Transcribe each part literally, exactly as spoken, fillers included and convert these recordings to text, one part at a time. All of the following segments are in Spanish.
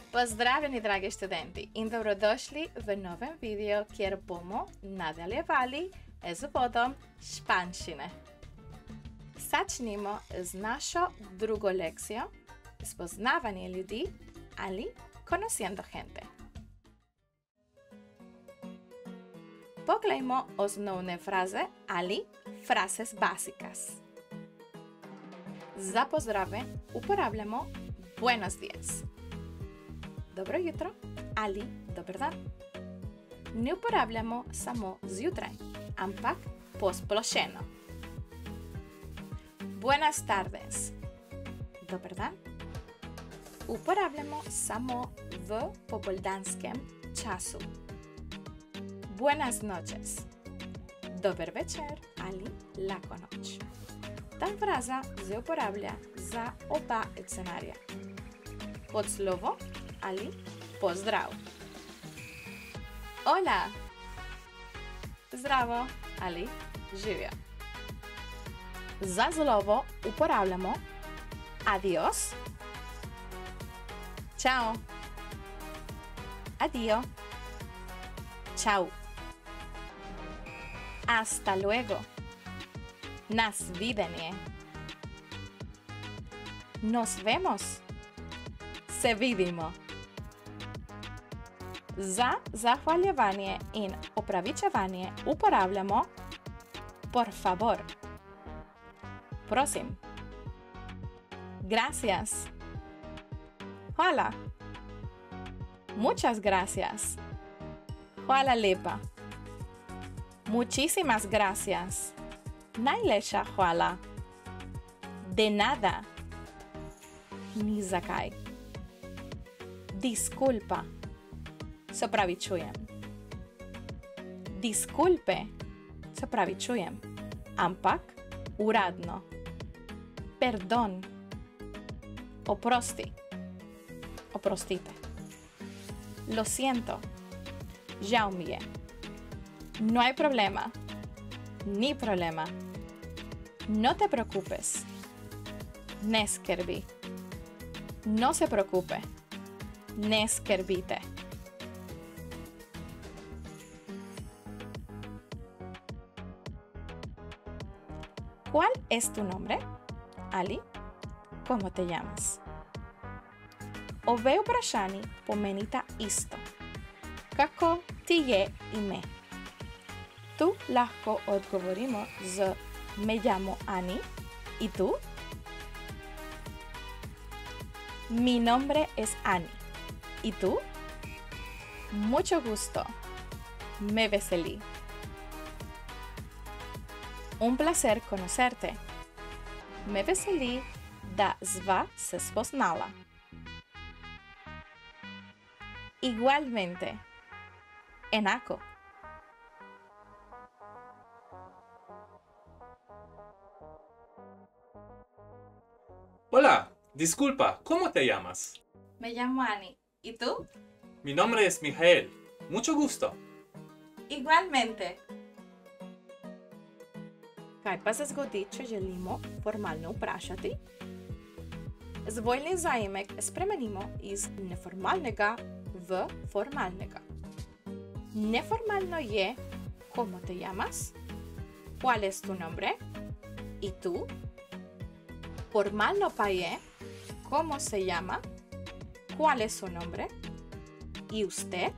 Pozdravljeni dragi študenti in dobrodošli v novem videu, kjer bomo nadaljevali z uvodom španščine. Začnimo z našo drugo lekcijo, spoznavanje ljudi ali conociendo gente. Poglejmo osnovne fraze ali frases básicas. Za pozdrave uporabljamo buenos días. Dobro jutro ali dober dan. Ne uporabljamo samo zjutraj, ampak posplošeno. Buenas tardes. Dober dan. Uporabljamo samo v popoldanskem času. Buenas noches. Dober večer ali lahko noč. Ta fraza se uporablja za oba scenarija. Pod slovo ali pozdrav. Hola. Zdravo ali živjo. Za slovo uporabljamo adios. Ciao. Adio. Ciao. Hasta luego. Nas videnje. Nos vemos. Se vidimo. Za zahvaljevanje in opravičevanje uporabljamo por favor. Prosim. Gracias. Hvala. Muchas gracias. Hvala lepa. Muchísimas gracias. Najlepša hvala. De nada. Ni zakaj. Disculpa. Se opravičujem. Disculpe. Se opravičujem. Ampak uradno. Perdón. Oprosti. Oprostite. Lo siento. Žal mi je. No hay problema. Ni problema. No te preocupes. Ne skrbi. No se preocupe. Ne skrbite. ¿Cuál es tu nombre? Ali, ¿cómo te llamas? Obe vprašanji pomenita isto. Kako ti je ime? Tu lahko odgovorimo z me llamo Ani. ¿Y tú? Mi nombre es Ani. ¿Y tú? Mucho gusto. Me veseli. Un placer conocerte. Me veseli, da sva se spoznala. Igualmente. Enako. Hola, disculpa, ¿cómo te llamas? Me llamo Ani. ¿Y tú? Mi nombre es Mijael. Mucho gusto. Igualmente. Kaj pa se zgodi, če želimo formalno vprašati? Zvojni zajemek spremenimo iz neformalnega v formalnega. Neformalno je ¿cómo te llamas? ¿Cuál es tu nombre? ¿Y tú? Formalno pa je ¿cómo se llama? ¿Cuál es su nombre? ¿Y usted?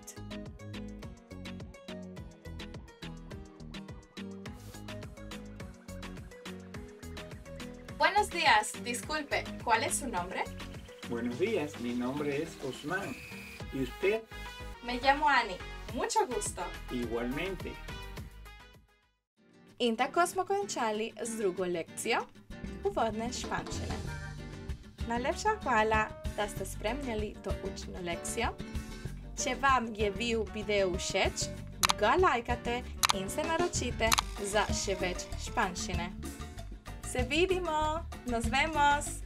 Buenos días, disculpe, ¿cuál es su nombre? Buenos días, mi nombre es Osman. ¿Y usted? Me llamo Ani, mucho gusto. Igualmente. In tako smo končali z drugo lekcijo uvodne španščine. Najlepša hvala, da ste spremljali to učno lekcijo. Če vam je bil video všeč, ga lajkate in se naročite za še več španščine. Se vidimo, nos vemos!